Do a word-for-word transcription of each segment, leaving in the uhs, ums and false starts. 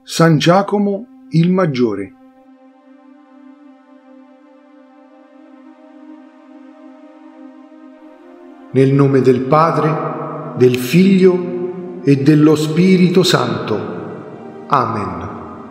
San Giacomo il Maggiore. Nel nome del Padre, del Figlio e dello Spirito Santo. Amen.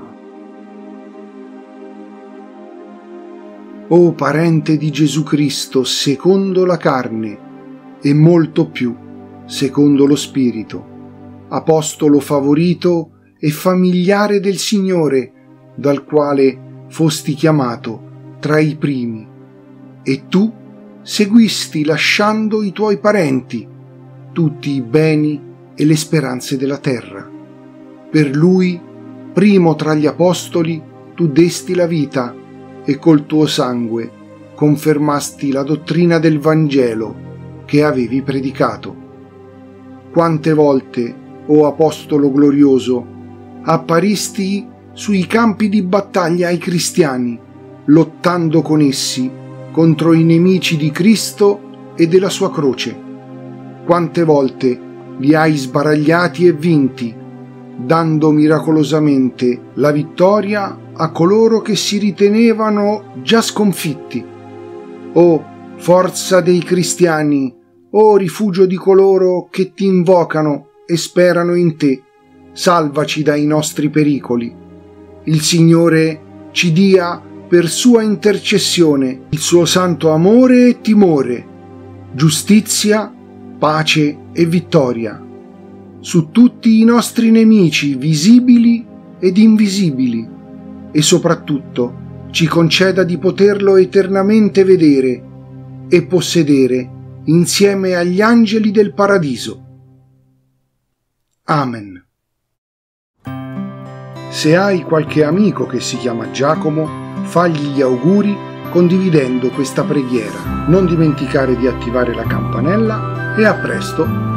O parente di Gesù Cristo secondo la carne e molto più secondo lo Spirito, apostolo favorito e familiare del Signore, dal quale fosti chiamato tra i primi, e tu seguisti lasciando i tuoi parenti, tutti i beni e le speranze della terra. Per lui, primo tra gli apostoli, tu desti la vita e col tuo sangue confermasti la dottrina del Vangelo che avevi predicato. Quante volte, o apostolo glorioso, apparisti sui campi di battaglia ai cristiani, lottando con essi contro i nemici di Cristo e della sua croce. Quante volte li hai sbaragliati e vinti, dando miracolosamente la vittoria a coloro che si ritenevano già sconfitti. O forza dei cristiani, o rifugio di coloro che ti invocano e sperano in te, salvaci dai nostri pericoli. Il Signore ci dia per sua intercessione il suo santo amore e timore, giustizia, pace e vittoria su tutti i nostri nemici visibili ed invisibili, e soprattutto ci conceda di poterlo eternamente vedere e possedere insieme agli angeli del paradiso. Amen. Se hai qualche amico che si chiama Giacomo, fagli gli auguri condividendo questa preghiera. Non dimenticare di attivare la campanella e a presto